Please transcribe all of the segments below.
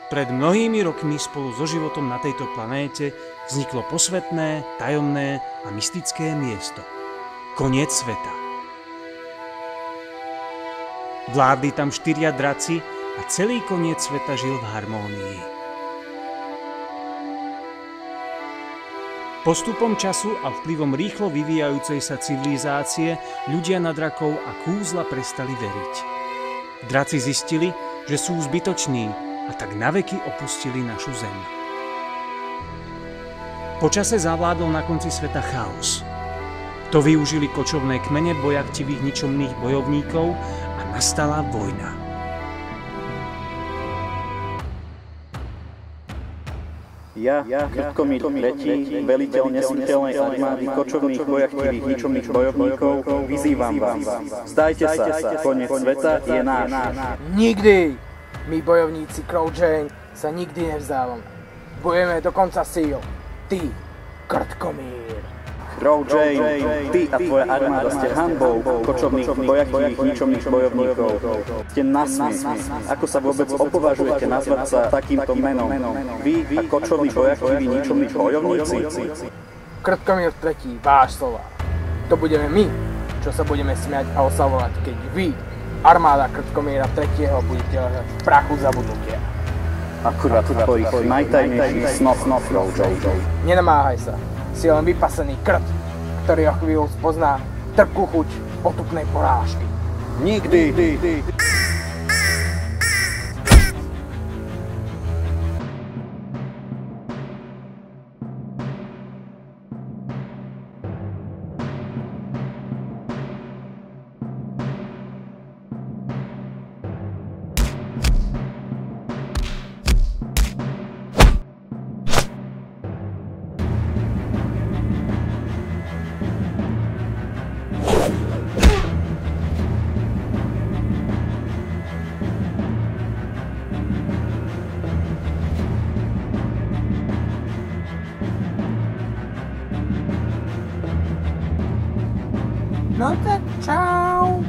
Pred mnohými rokmi spolu so životom na tejto planéte vzniklo posvetné, tajomné a mystické miesto. Koniec sveta. Vládli tam 4 draci a celý koniec sveta žil v harmónii. Postupom času a vplyvom rýchlo vyvíjajúcej sa civilizácie ľudia na drakov a kúzla prestali veriť. Draci zistili, že sú zbytoční, a tak naveky opustili našu zem. Počase zavládol na konci sveta chaos. To využili kočovné kmene bojachtivých ničomných bojovníkov a nastala vojna. Ja, Krtkomír III, veliteľ nesmrteľnej armády kočovných bojachtivých ničomných bojovníkov, vyzývam vás. Vzdajte sa, koniec sveta je náš. Nikdy! My bojovníci Crowjane sa nikdy nevzdávame. Bojujeme do konca síl. Ty, Krtkomír. Crowjane, ty a tvoja armáda ste hanbou kočovných bojachtivých ničomných bojovníkov. Ste nasmiech. Ako sa vôbec opovažujete nazvať sa takýmto menom? Vy a kočoví bojachtiví ničomní bojovníci? Krtkomír III, váš slova. To budeme my, čo sa budeme smiať a oslavovať, keď vy, armáda Krtkomíra III. Budete ležať v prachu zabudnutia. Akurát tvojich najtajnejších snov, Crowjane. Nenamáhaj sa. Si len vypasený krt, ktorý o chvíľu spozná trpkú chuť potupnej porážky. Nikdy! No tak čau.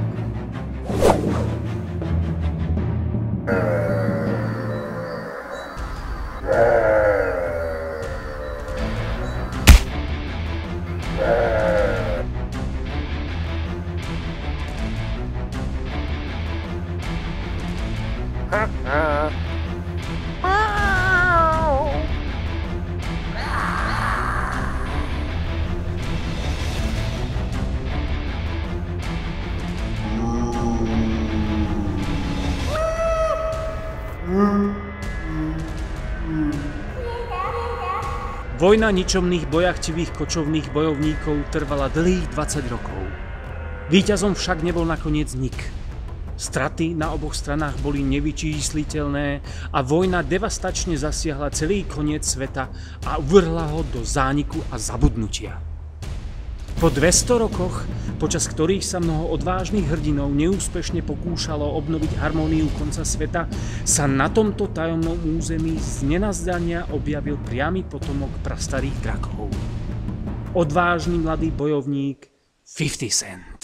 Vojna ničomných bojachtivých kočovných bojovníkov trvala dlhých 20 rokov. Víťazom však nebol nakoniec nik. Straty na oboch stranách boli nevyčísliteľné a vojna devastačne zasiahla celý koniec sveta a uvrhla ho do zániku a zabudnutia. Po 200 rokoch, počas ktorých sa mnoho odvážnych hrdinov neúspešne pokúšalo obnoviť harmóniu konca sveta, sa na tomto tajomnom území z nenazdania objavil priamy potomok prastarých drakov. Odvážny mladý bojovník 50 Cent.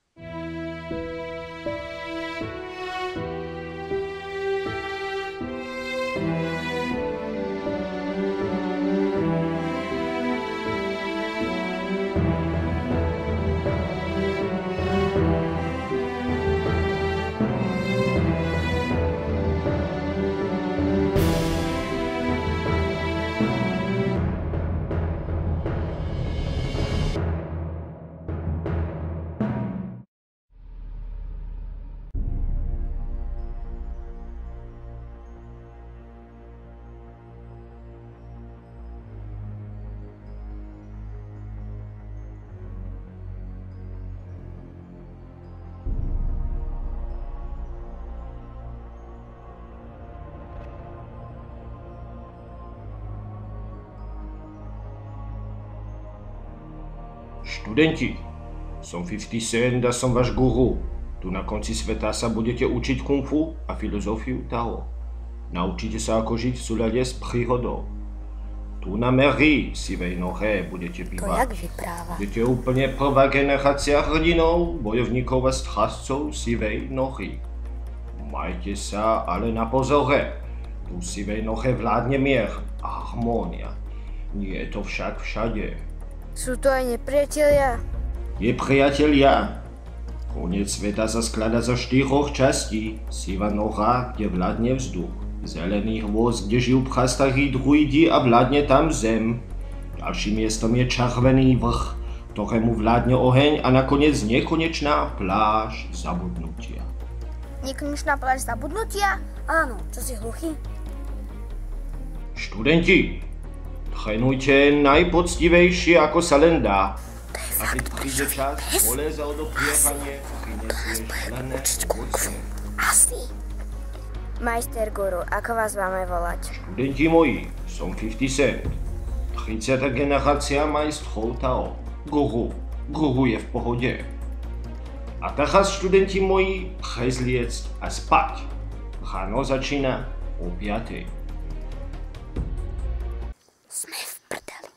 Študenti, som 50 Cent a som váš guru. Tu na konci sveta sa budete učiť kung fu a filozofiu Tao. Naučíte sa ako žiť v súlade s prírodou. Tu na Mairie Sivej Nohe budete bývať. To jak vypráva? Budete úplne prvá generácia hrdinov, bojovníkov a strážcov Sivej Nohy. Majte sa ale na pozore. Tu sivej nohe vládne mier a harmónia. Nie je to však všade. Sú to aj nepriatelia? Nepriatelia? Koniec sveta sa skladá zo 4 častí. Sivá noha, kde vládne vzduch. Zelený hôz, kde žijú prastarí druidi a vládne tam zem. Ďalším miestom je červený vrch, ktorému vládne oheň a nakoniec nekonečná pláž zabudnutia. Nekonečná pláž zabudnutia? Áno, čo si hluchý? Študenti, trénujte najpoctivejšie ako sa len dá. A keď príde čas, vole za odopriehanie, prinesieš zelené ovocie. Asi. Majster Guru, ako vás máme volať? Študenti moji, som 50 Cent. 30. generácia majstrov Tao. Guru je v pohode. A teraz, študenti moji, prezliecť a spať. Ráno začína o 5. Sme v prdeli.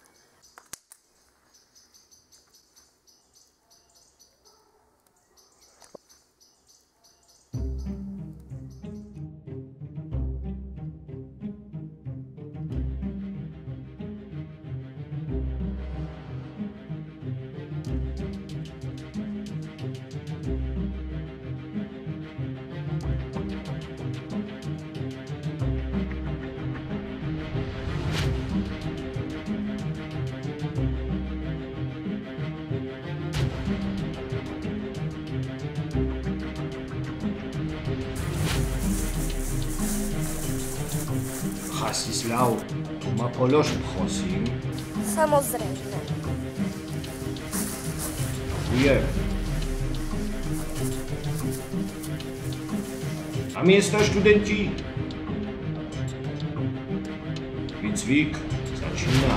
Rastislav, tu ma polož, prosím. Samozrejme. Ďakujem. Na miesta, študenti. Výcvik začína.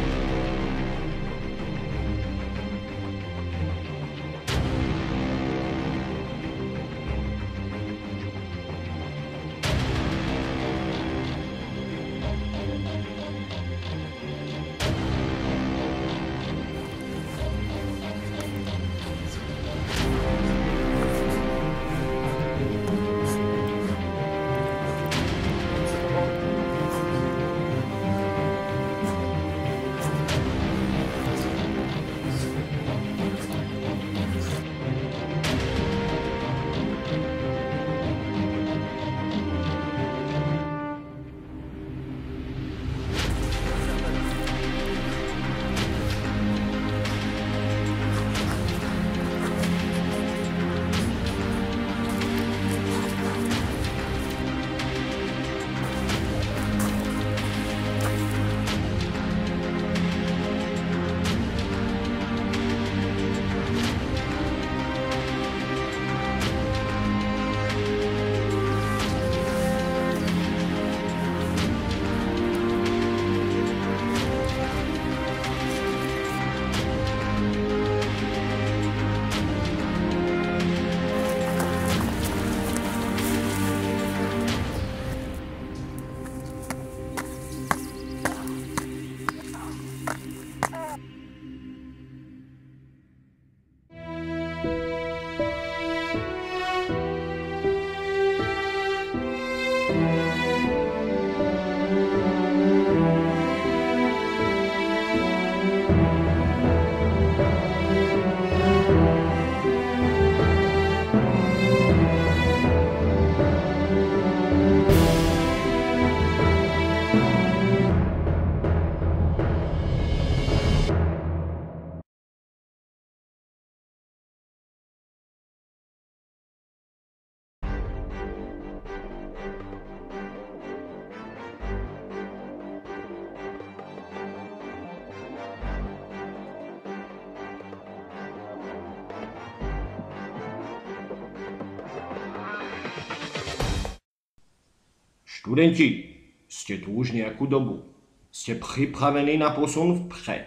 Študenti, ste tu už nejakú dobu. Ste pripravení na posun vpred.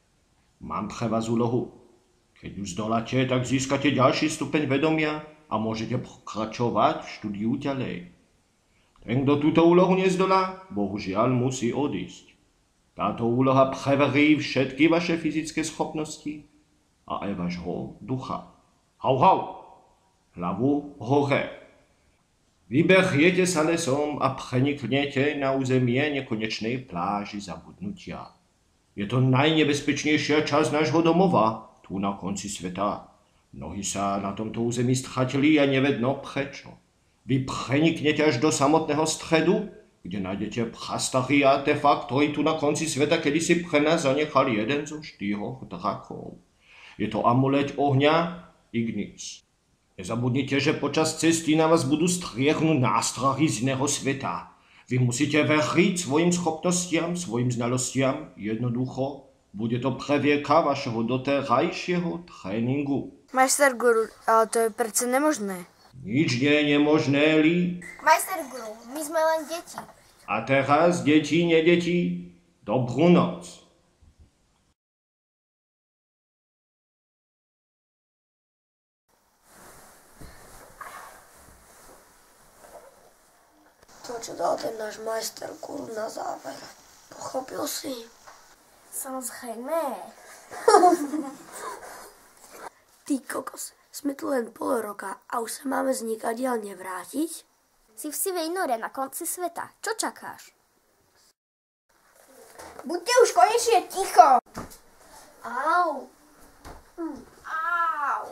Mám pre vás úlohu. Keď ju zdoláte, tak získate ďalší stupeň vedomia a môžete pokračovať v štúdiu ďalej. Ten, kto túto úlohu nezdolá, bohužiaľ musí odísť. Táto úloha preverí všetky vaše fyzické schopnosti a aj vášho ducha. Hau, hau! Hlavu hore! Vyberiete sa lesom a preniknete na územie nekonečnej pláži zabudnutia. Je to najnebezpečnejšia časť nášho domova, tu na konci sveta. Mnohí sa na tomto území stratili a nevedno prečo. Vy preniknete až do samotného stredu, kde nájdete prastarý artefakt, ktorý tu na konci sveta kedysi pre nás zanechal jeden zo 4 drakov. Je to amulet ohňa Ignis. Nezabudnite, že počas cesty na vás budú striehnúť nástrahy z iného sveta. Vy musíte veriť svojim schopnostiam, svojim znalostiam. Jednoducho, bude to previeka vašeho doterajšieho tréningu. Majster Guru, ale to je predsa nemožné. Nič nie je nemožné, Li. Majster Guru, my sme len deti. A teraz, deti, nedeti, dobrú noc. To, čo dal ten náš majster Guru na záver. Pochopil si? Samozrejme. Ty kokos, sme tu len pol roka a už sa máme z nikadiaľ nevrátiť? Si v sivej nore na konci sveta. Čo čakáš? Buďte už konečne ticho. Au. Au.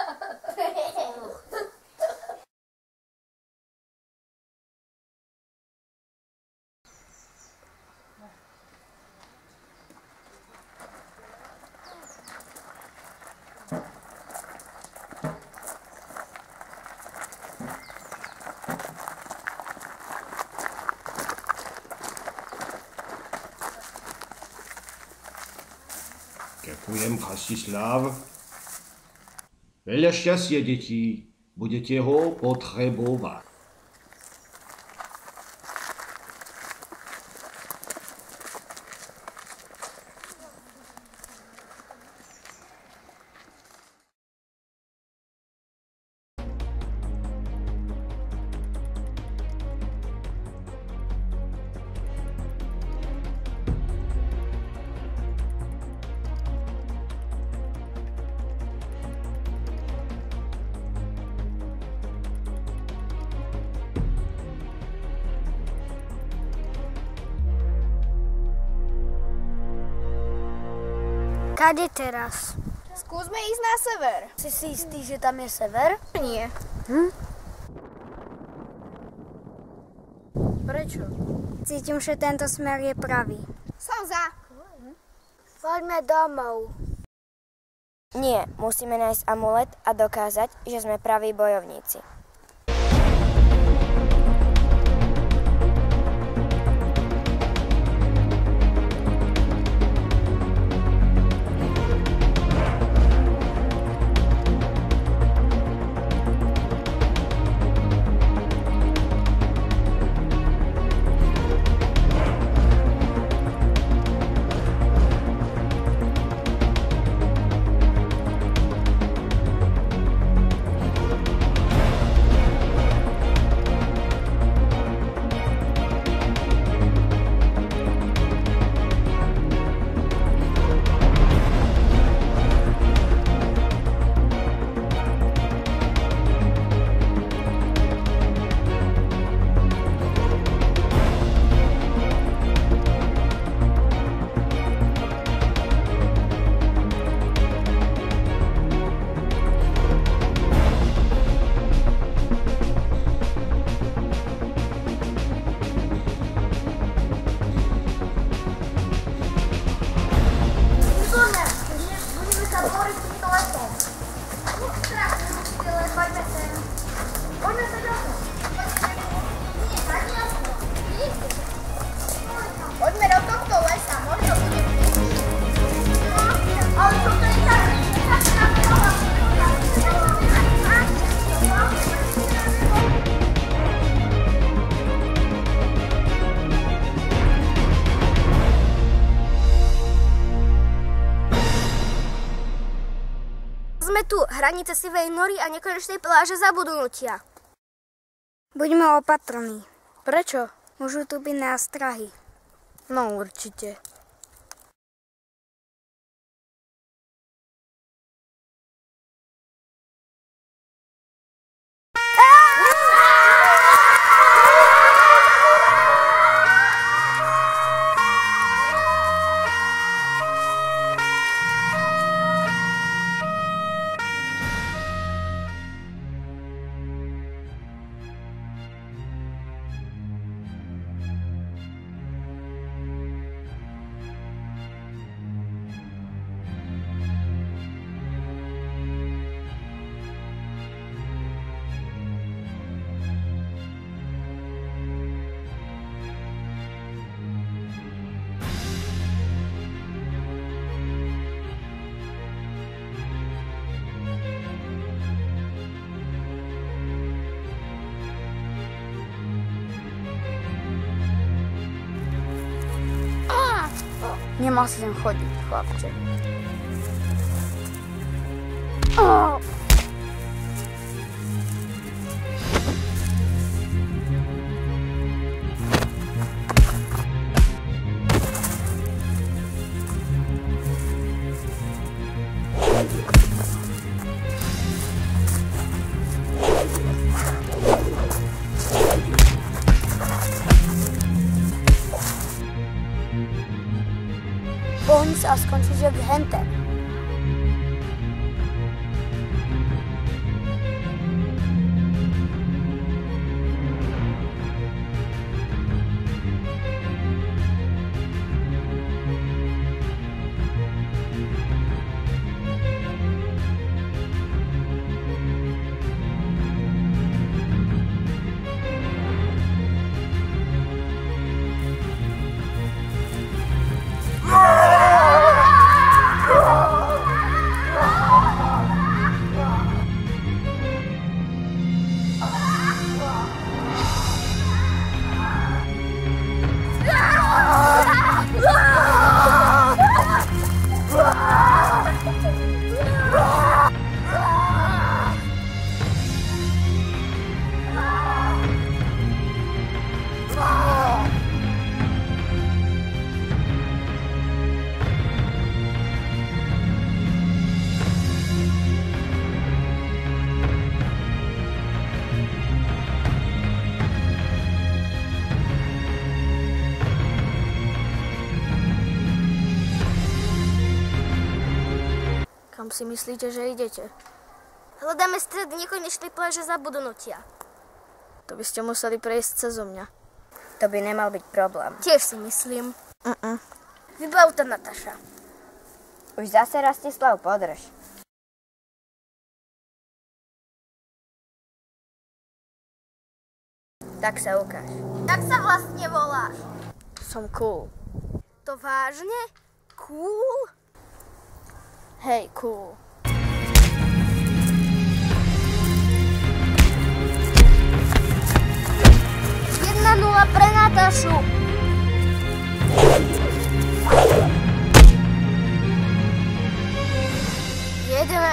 Ďakujem, Rastislav. Veľa šťastia, deti. Budete ho potrebovať. Kade teraz? Skúsme ísť na sever. Si istý, že tam je sever? Nie. Prečo? Cítim, že tento smer je pravý. Som za. Poďme domov. Nie, musíme nájsť amulet a dokázať, že sme praví bojovníci. Sme tu, hranice sivej nory a nekonečnej pláže zabudnutia. Buďme opatrní. Prečo? Môžu tu byť nástrahy. No určite. Nemal si sem chodiť, chlapče. Pohni sa a skončíš jak hente. Kam si myslíte, že idete? Hľadáme stred nekonečnej pláže zabudnutia. To by ste museli prejsť cezo mňa. To by nemal byť problém. Tiež si myslím. Vybav to, Nataša. Už zase Rastislav, podrž. Tak sa ukáž. Tak sa vlastne voláš. Som cool. To vážne? Cool? Hej, cool. 1-0 pre Natašu. Jedna.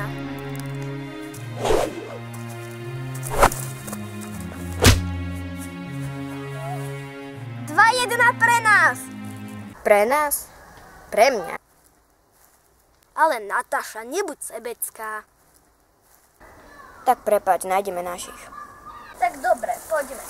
2-1 pre nás. Pre nás? Pre mňa. Ale Nataša, nebuď sebecká. Tak prepáč, nájdeme našich. Tak dobre, poďme.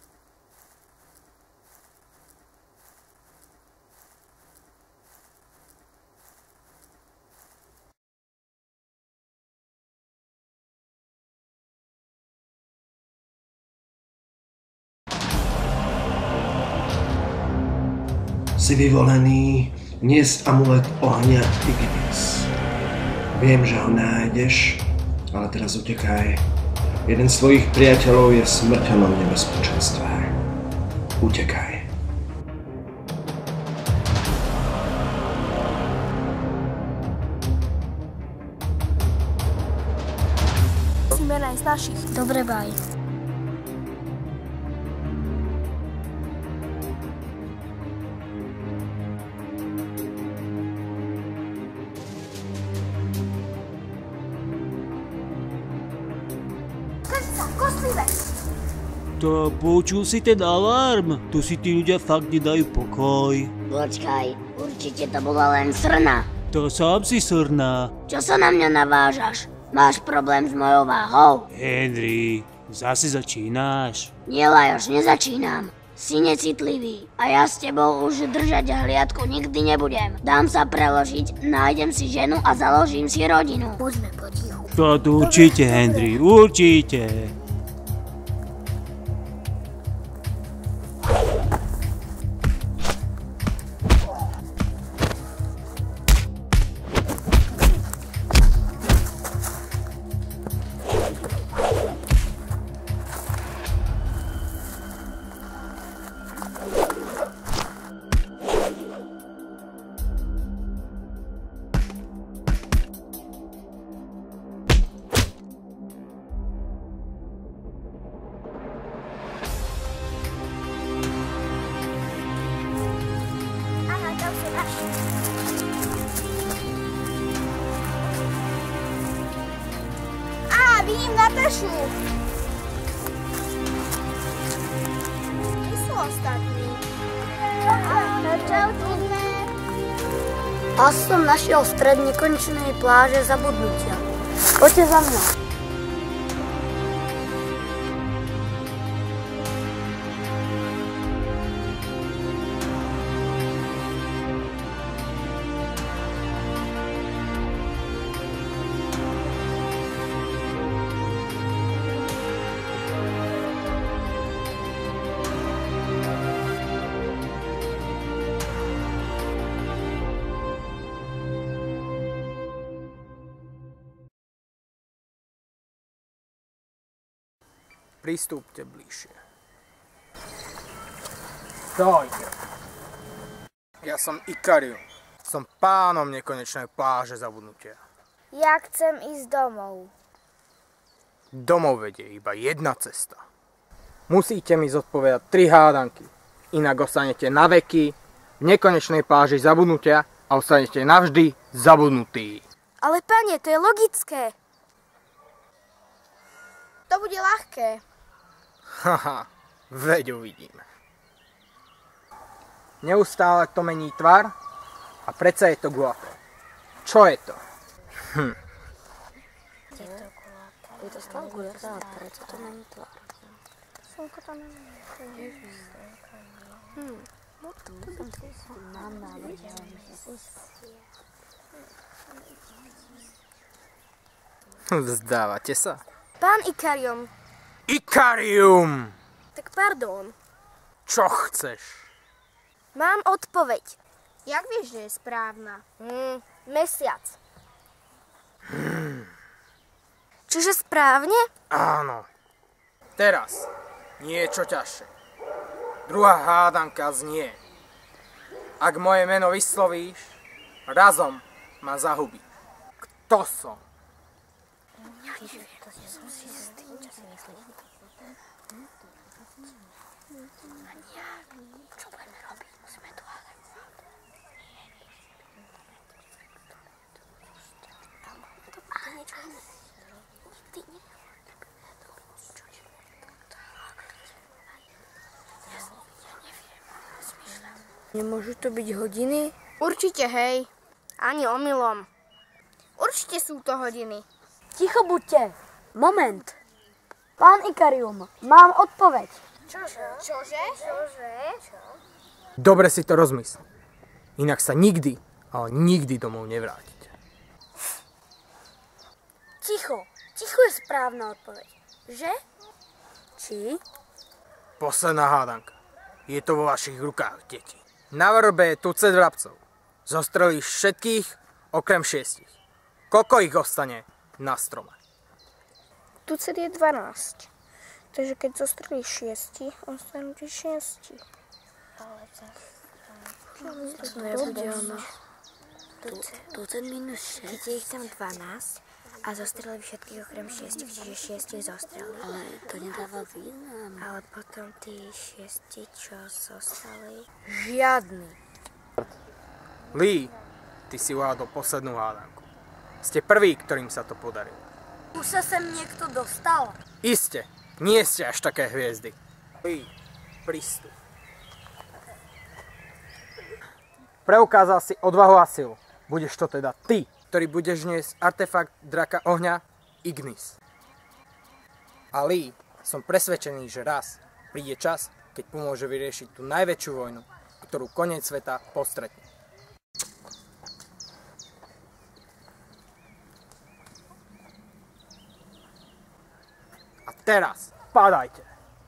Si vyvolený niesť amulet ohňa Ignis. Viem, že ho nájdeš, ale teraz utekaj. Jeden z tvojich priateľov je v smrteľnom nebezpečenstve. Utekaj. Musíme nájsť našich. Dobre, baj. To počul si ten alarm? Tu si tí ľudia fakt nedajú pokoj. Počkaj, určite to bola len srna. To sám si srná. Čo sa na mňa navážaš? Máš problém s mojou váhou? Henry, zase začínáš. Nie, Lajoš, nezačínam. Si necitlivý a ja s tebou už držať hliadku nikdy nebudem. Dám sa preložiť, nájdem si ženu a založím si rodinu. Poďme potichu. To určite, Henry, určite. Vidím Natašu. Kde sú ostatní? Čaute sme. A som našiel stred nekonečnej pláže zabudnutia. Poďte za mnou. Pristúpte bližšie. Stojte. Ja som Ikarium. Som pánom nekonečnej pláže zabudnutia. Ja chcem ísť domov. Domov vedie iba jedna cesta. Musíte mi zodpovedať 3 hádanky. Inak ostanete na veky v nekonečnej pláži zabudnutia a ostanete navždy zabudnutí. Ale pane, to je logické. To bude ľahké. Haha, veď uvidíme. Neustále to mení tvar a predsa je to gulaté. Čo je to? Je to stále gulaté, ale prečo to mení tvar? Slnko to nemá. Vzdávate sa? Pán Ikarium. Ikarium! Tak pardon. Čo chceš? Mám odpoveď. Jak vieš, že je správna? Mesiac. Čiže správne? Áno. Teraz niečo ťažšie. Druhá hádanka znie. Ak moje meno vyslovíš, razom ma zahubí. Kto som? Nemôžu to byť hodiny? Určite, hej. Ani omylom. Určite sú to hodiny. Ticho buďte. Moment. Pán Ikarium, mám odpoveď. Čože? Dobre si to rozmysl. Inak sa nikdy, ale nikdy domov nevrátite. Ticho. Ticho je správna odpoveď. Že? Či? Posledná hádanka. Je to vo vašich rukách, deti. Na vrbe je tucet vrabcov. Zostrelíš všetkých, okrem 6. Koľko ich ostane na strome? Tucet je 12. Takže keď zostrelíš 6, ostanú ti 6. To nebude ono. Tucet minus 6. Keď je ich tam 12 a zostrelili všetkých okrem 6, čiže 6 zostrelili. Ale to nedáva význam. Ale potom tí 6, čo zostali... Žiadny. Lee, ty si uhádol poslednú hádanku. Ste prví, ktorým sa to podarilo. Už sa sem niekto dostal. Iste, nie ste až také hviezdy. Lee, pristup. Preukázal si odvahu a silu. Budeš to teda ty, ktorý budeš niesť artefakt draka ohňa Ignis. A Lee, som presvedčený, že raz príde čas, keď pomôže vyriešiť tú najväčšiu vojnu, ktorú koniec sveta postretne. A teraz padajte!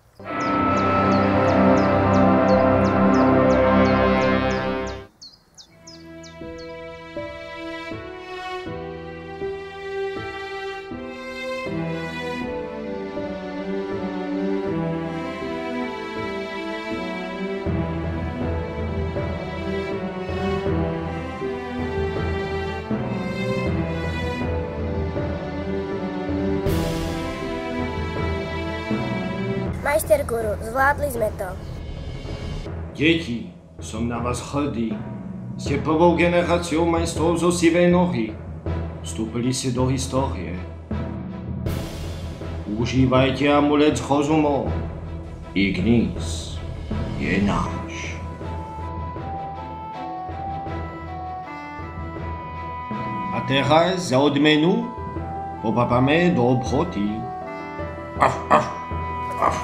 Majster Guru, zvládli sme to. Deti, som na vás hrdý. Ste prvou generáciou majstrov zo Sivej nohy. Vstúpili si do histórie. Užívajte amulet s rozumom. Ignis je náš. A teraz za odmenu popapame do obchoty. Af, af, af.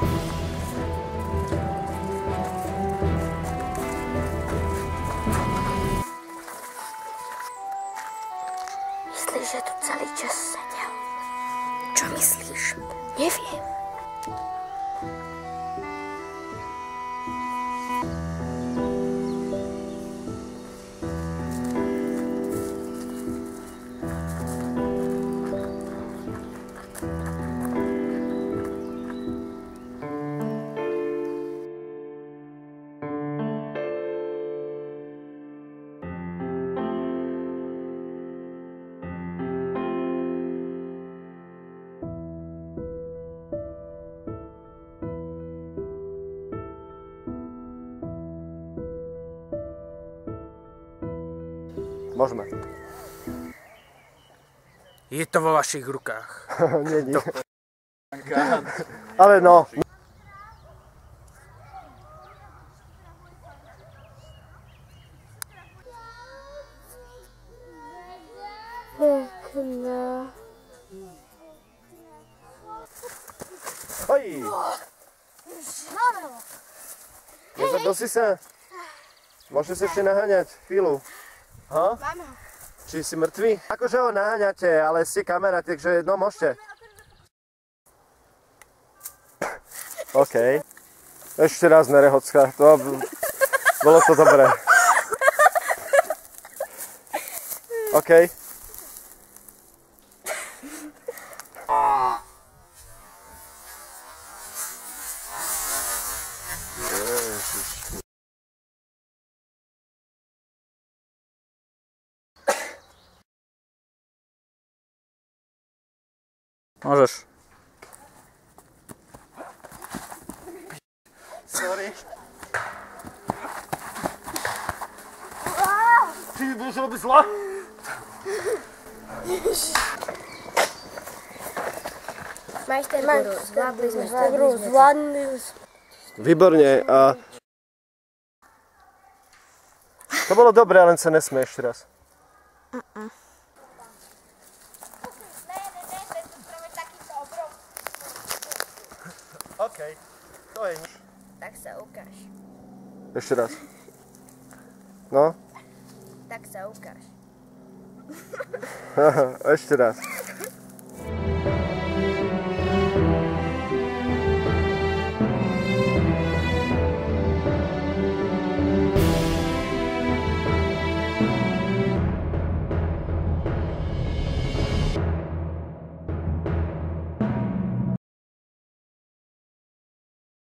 Myslíš, že tu celý čas seděl? Čo myslíš? Neviem. Môžeme. Je to vo vašich rukách. Nie. Ale no. Hoj! Nezabral si sa? Môžeš sa ešte naháňať chvíľu. Ha? Či si mŕtvý? Akože ho naháňate, ale ste kamera, takže no môžete. OK. Ešte raz nerehocka, to bolo to dobré. OK. Môžeš. Sorry. Ty budeš robiť zla? Majster Guru, zvládli sme. Výborne. A... To bolo dobré, len sa nesmie ešte raz. OK, to je nič. Tak sa ukáž. Ešte raz. No? Tak sa ukáž. Ešte raz.